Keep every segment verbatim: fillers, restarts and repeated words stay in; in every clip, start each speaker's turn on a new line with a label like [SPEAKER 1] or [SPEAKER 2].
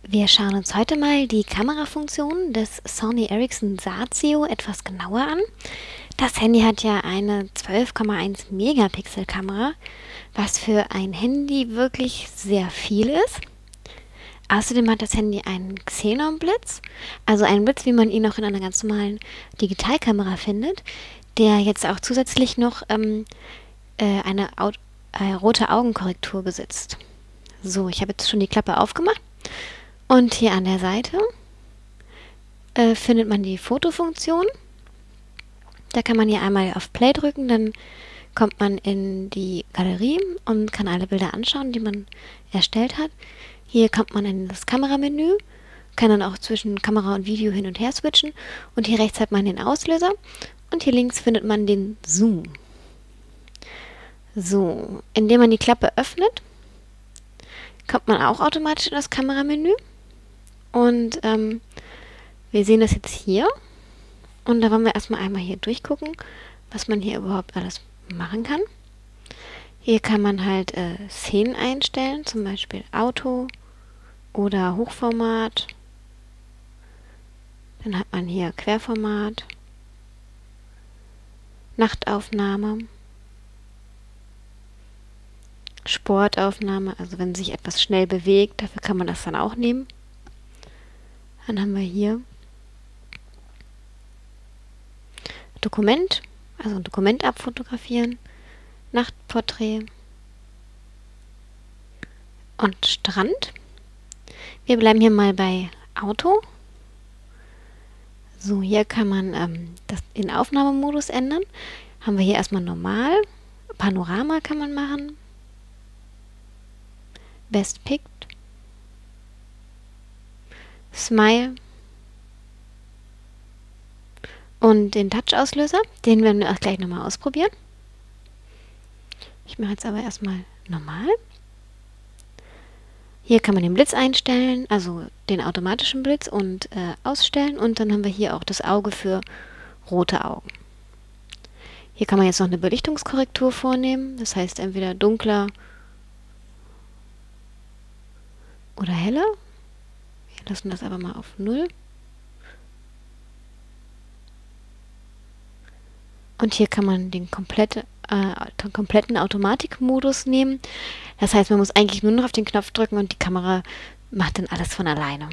[SPEAKER 1] Wir schauen uns heute mal die Kamerafunktion des Sony Ericsson Sazio etwas genauer an. Das Handy hat ja eine zwölf Komma eins Megapixel Kamera, was für ein Handy wirklich sehr viel ist. Außerdem hat das Handy einen Xenon-Blitz, also einen Blitz, wie man ihn auch in einer ganz normalen Digitalkamera findet, der jetzt auch zusätzlich noch ähm, äh, eine Au äh, rote Augenkorrektur besitzt. So, ich habe jetzt schon die Klappe aufgemacht. Und hier an der Seite äh, findet man die Fotofunktion. Da kann man hier einmal auf Play drücken, dann kommt man in die Galerie und kann alle Bilder anschauen, die man erstellt hat. Hier kommt man in das Kameramenü, kann dann auch zwischen Kamera und Video hin und her switchen. Und hier rechts hat man den Auslöser und hier links findet man den Zoom. So, indem man die Klappe öffnet, kommt man auch automatisch in das Kameramenü. Und ähm, wir sehen das jetzt hier. Und da wollen wir erstmal einmal hier durchgucken, was man hier überhaupt alles machen kann. Hier kann man halt äh, Szenen einstellen, zum Beispiel Auto oder Hochformat. Dann hat man hier Querformat, Nachtaufnahme, Sportaufnahme, also wenn sich etwas schnell bewegt, dafür kann man das dann auch nehmen. Dann haben wir hier Dokument, also ein Dokument abfotografieren, Nachtporträt und Strand. Wir bleiben hier mal bei Auto. So, hier kann man ähm, das in Aufnahmemodus ändern. Haben wir hier erstmal normal, Panorama kann man machen, Best Picked, Smile und den Touch-Auslöser, den werden wir auch gleich nochmal ausprobieren. Ich mache jetzt aber erstmal normal. Hier kann man den Blitz einstellen, also den automatischen Blitz und äh, ausstellen, und dann haben wir hier auch das Auge für rote Augen. Hier kann man jetzt noch eine Belichtungskorrektur vornehmen, das heißt entweder dunkler oder heller. Wir lassen das aber mal auf null. Und hier kann man den komplette, äh, kompletten Automatikmodus nehmen. Das heißt, man muss eigentlich nur noch auf den Knopf drücken und die Kamera macht dann alles von alleine.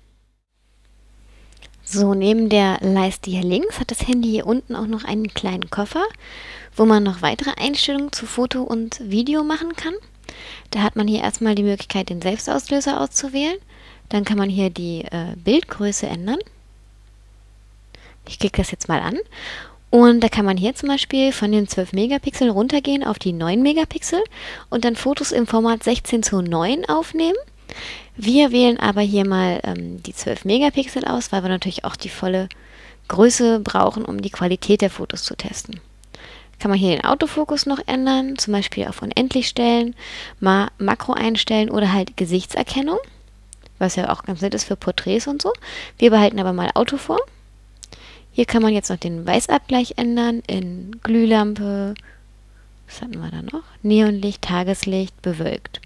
[SPEAKER 1] So, neben der Leiste hier links hat das Handy hier unten auch noch einen kleinen Koffer, wo man noch weitere Einstellungen zu Foto und Video machen kann. Da hat man hier erstmal die Möglichkeit, den Selbstauslöser auszuwählen. Dann kann man hier die äh, Bildgröße ändern. Ich klicke das jetzt mal an. Und da kann man hier zum Beispiel von den zwölf Megapixel runtergehen auf die neun Megapixel und dann Fotos im Format sechzehn zu neun aufnehmen. Wir wählen aber hier mal ähm, die zwölf Megapixel aus, weil wir natürlich auch die volle Größe brauchen, um die Qualität der Fotos zu testen. Kann man hier den Autofokus noch ändern, zum Beispiel auf unendlich stellen, mal Makro einstellen oder halt Gesichtserkennung, was ja auch ganz nett ist für Porträts und so. Wir behalten aber mal Auto vor. Hier kann man jetzt noch den Weißabgleich ändern in Glühlampe, was hatten wir da noch? Neonlicht, Tageslicht, bewölkt.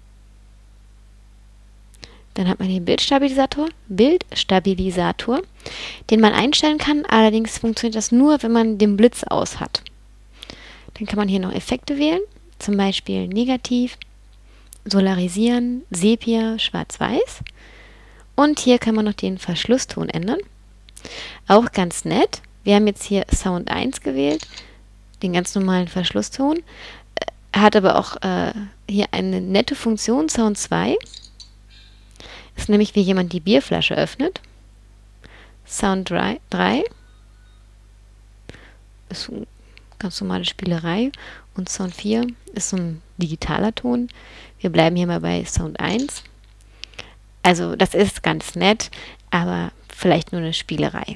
[SPEAKER 1] Dann hat man den Bildstabilisator, Bildstabilisator, den man einstellen kann, allerdings funktioniert das nur, wenn man den Blitz aus hat. Dann kann man hier noch Effekte wählen, zum Beispiel Negativ, Solarisieren, Sepia, Schwarz-Weiß. Und hier kann man noch den Verschlusston ändern. Auch ganz nett. Wir haben jetzt hier Sound eins gewählt, den ganz normalen Verschlusston. Hat aber auch äh, hier eine nette Funktion, Sound zwei. Ist nämlich, wie jemand die Bierflasche öffnet. Sound drei ist eine ganz normale Spielerei. Und Sound vier ist so ein digitaler Ton. Wir bleiben hier mal bei Sound eins. Also das ist ganz nett, aber vielleicht nur eine Spielerei.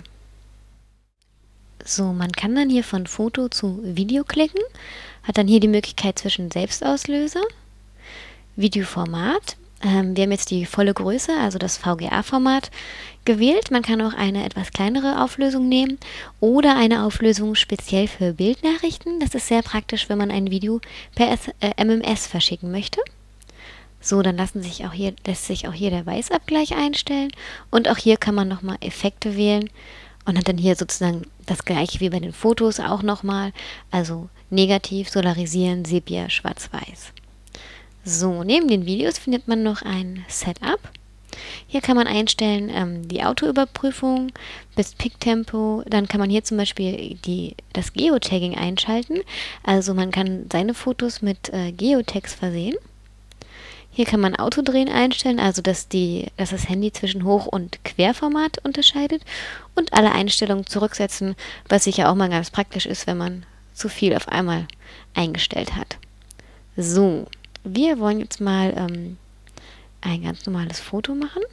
[SPEAKER 1] So, man kann dann hier von Foto zu Video klicken, hat dann hier die Möglichkeit zwischen Selbstauslöser, Videoformat. Ähm, wir haben jetzt die volle Größe, also das V G A-Format gewählt. Man kann auch eine etwas kleinere Auflösung nehmen oder eine Auflösung speziell für Bildnachrichten. Das ist sehr praktisch, wenn man ein Video per S äh, M M S verschicken möchte. So, dann lassen sich auch hier, lässt sich auch hier der Weißabgleich einstellen. Und auch hier kann man nochmal Effekte wählen und hat dann hier sozusagen das gleiche wie bei den Fotos auch nochmal. Also negativ, Solarisieren, Sepia, Schwarz-Weiß. So, neben den Videos findet man noch ein Setup. Hier kann man einstellen ähm, die Autoüberprüfung, bis Picktempo. Dann kann man hier zum Beispiel die, das Geotagging einschalten. Also man kann seine Fotos mit äh, Geotags versehen. Hier kann man Autodrehen einstellen, also dass, die, dass das Handy zwischen Hoch- und Querformat unterscheidet. Und alle Einstellungen zurücksetzen, was sicher auch mal ganz praktisch ist, wenn man zu viel auf einmal eingestellt hat. So, wir wollen jetzt mal ähm, ein ganz normales Foto machen.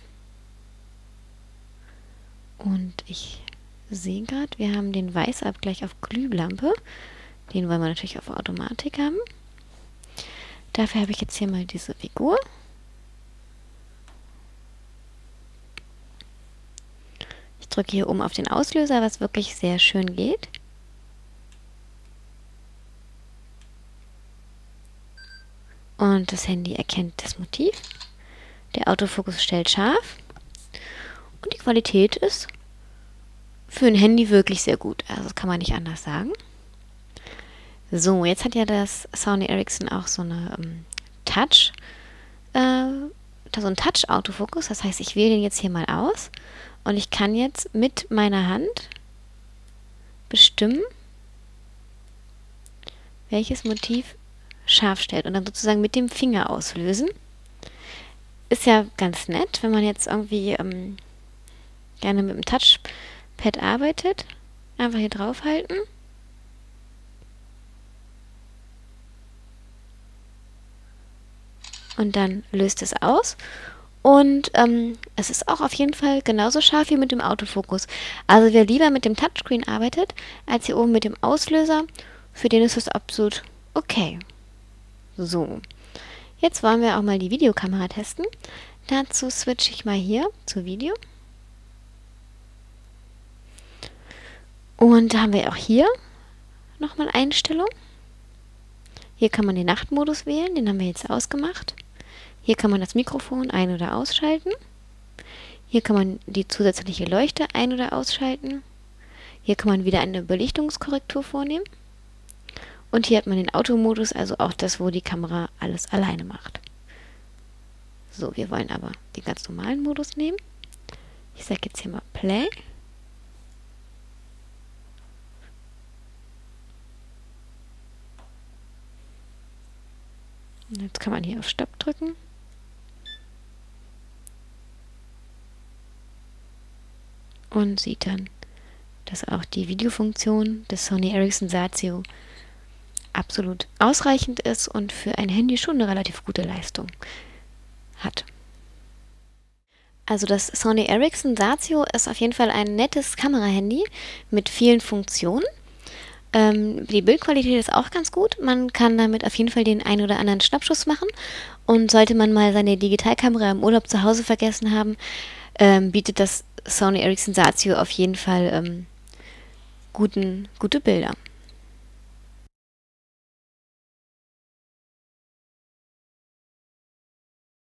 [SPEAKER 1] Und ich sehe gerade, wir haben den Weißabgleich auf Glühlampe. Den wollen wir natürlich auf Automatik haben. Dafür habe ich jetzt hier mal diese Figur. Ich drücke hier oben auf den Auslöser, was wirklich sehr schön geht. Und das Handy erkennt das Motiv. Der Autofokus stellt scharf. Und die Qualität ist für ein Handy wirklich sehr gut. Also das kann man nicht anders sagen. So, jetzt hat ja das Sony Ericsson auch so eine ähm, Touch, äh, so ein Touch-Autofokus. Das heißt, ich wähle den jetzt hier mal aus und ich kann jetzt mit meiner Hand bestimmen, welches Motiv scharf stellt und dann sozusagen mit dem Finger auslösen. Ist ja ganz nett, wenn man jetzt irgendwie ähm, gerne mit dem Touchpad arbeitet. Einfach hier draufhalten. Und dann löst es aus. Und ähm, es ist auch auf jeden Fall genauso scharf wie mit dem Autofokus. Also wer lieber mit dem Touchscreen arbeitet, als hier oben mit dem Auslöser, für den ist es absolut okay. So, jetzt wollen wir auch mal die Videokamera testen. Dazu switche ich mal hier zu Video. Und da haben wir auch hier nochmal Einstellungen. Hier kann man den Nachtmodus wählen, den haben wir jetzt ausgemacht. Hier kann man das Mikrofon ein- oder ausschalten. Hier kann man die zusätzliche Leuchte ein- oder ausschalten. Hier kann man wieder eine Belichtungskorrektur vornehmen. Und hier hat man den Automodus, also auch das, wo die Kamera alles alleine macht. So, wir wollen aber den ganz normalen Modus nehmen. Ich sage jetzt hier mal Play. Und jetzt kann man hier auf Stopp drücken. Und sieht dann, dass auch die Videofunktion des Sony Ericsson Satio absolut ausreichend ist und für ein Handy schon eine relativ gute Leistung hat. Also das Sony Ericsson Satio ist auf jeden Fall ein nettes Kamerahandy mit vielen Funktionen. Ähm, die Bildqualität ist auch ganz gut. Man kann damit auf jeden Fall den einen oder anderen Schnappschuss machen. Und sollte man mal seine Digitalkamera im Urlaub zu Hause vergessen haben, ähm, bietet das Sony Ericsson Satio auf jeden Fall ähm, guten, gute Bilder.